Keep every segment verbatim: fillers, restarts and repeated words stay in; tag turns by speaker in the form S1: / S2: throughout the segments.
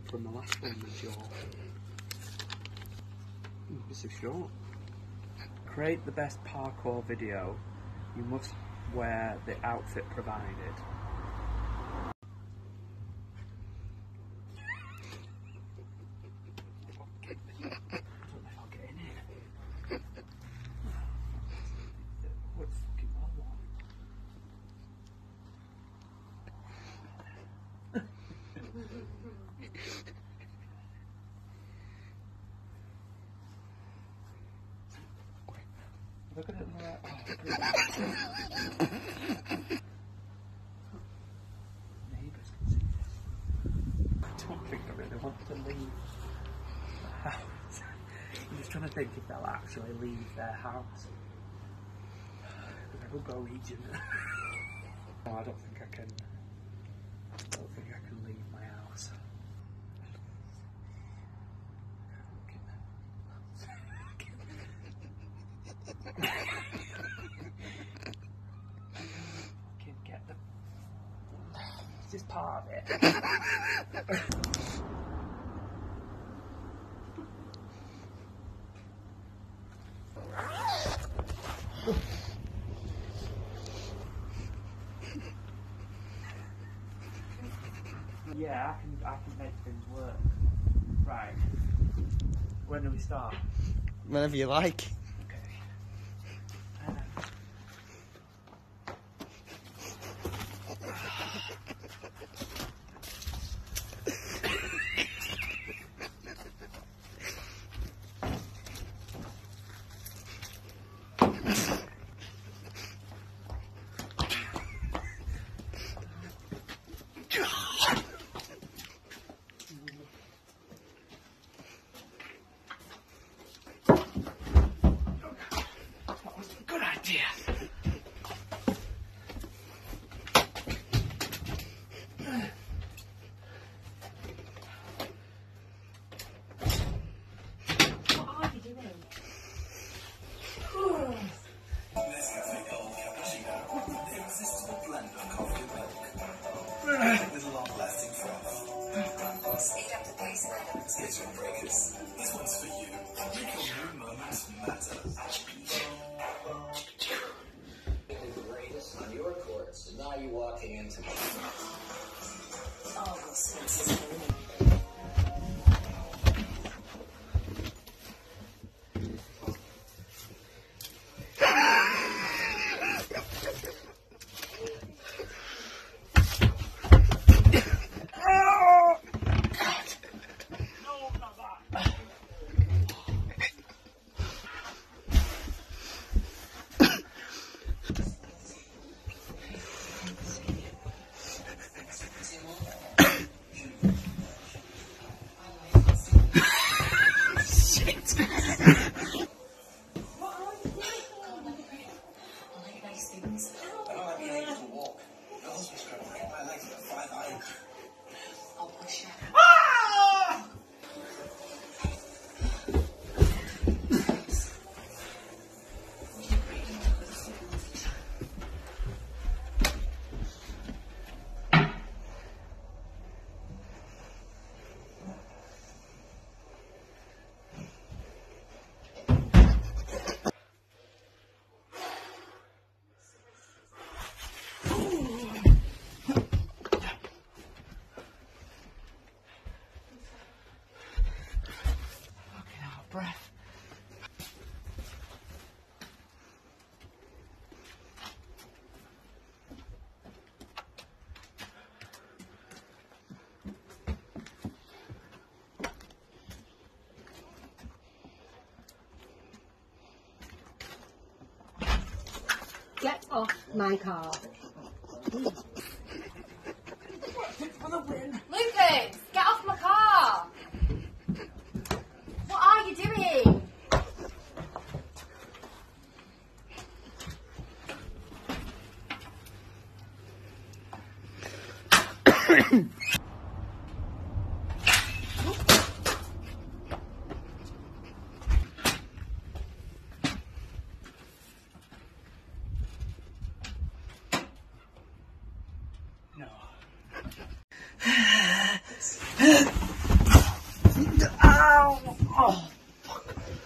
S1: from the last one was your... Ooh, this is short. Create the best parkour video. You must wear the outfit provided. I don't know if I'll get in here. Oh, it's fucking well long. Look at it in the right. Oh, neighbours can see this. I don't think I really want to leave the house. I'm just trying to think if they'll actually leave their house. Because I will go region. No, I don't think I can. I don't think I can leave my house. Fucking get the. It's just part of it. Yeah, I can I can make things work. Right. When do we start?
S2: Whenever you like.
S1: Good idea.
S3: What are you doing? Irresistible blend of coffee and milk with long-lasting froth. Speed up the pace, madam. Schedule breakers. This one's for you. Make your new moments matter.
S4: The greatest on your courts, and now you're walking into my
S3: Oh, this is
S1: Breath.
S3: Get off my car.
S1: For the win.
S3: Lukas, get off my car. What are you doing?
S1: No. Oh, fuck.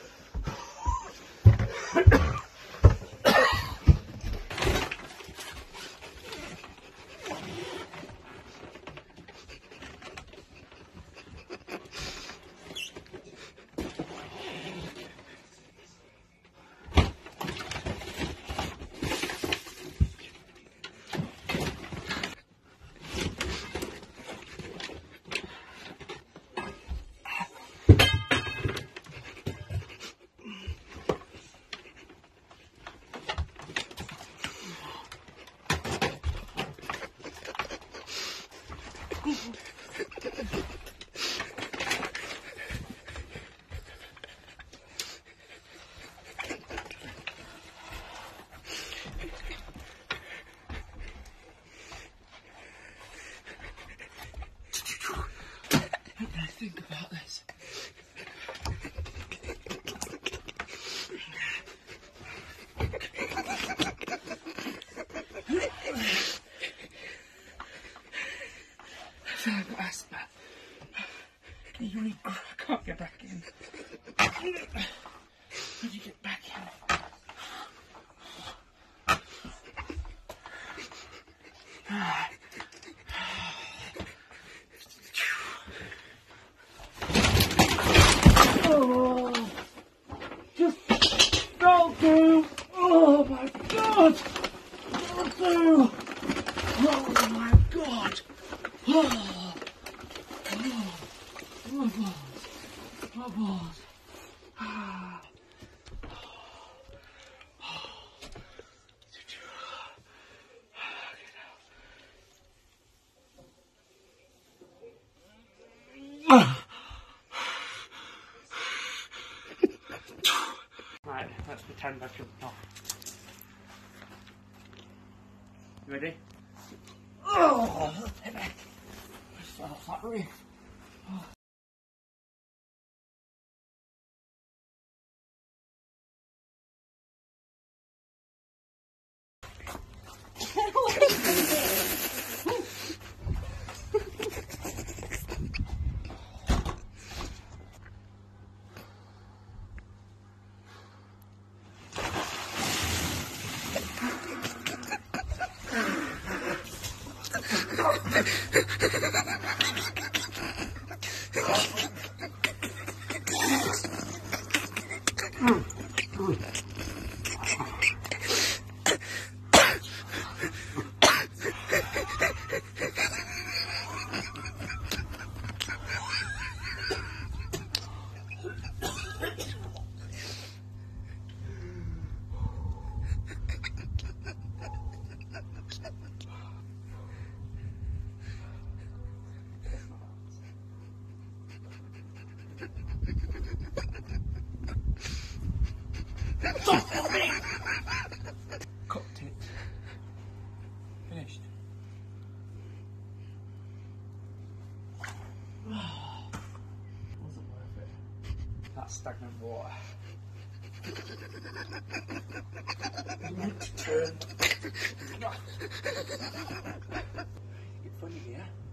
S1: What do I think about this? I feel like asthma. You really, I can't get back in. How do you get back in? Oh, just don't do. Oh my god! Don't do. Oh my god! Oh, oh, my balls, my balls. Ah. Right, let's pretend I jumped off. You ready? Oh, that's heavy. I fell off that roof. Oh. Cooked it. Finished. Wasn't worth it. That's stagnant water. You meant to turn. It's funny, yeah?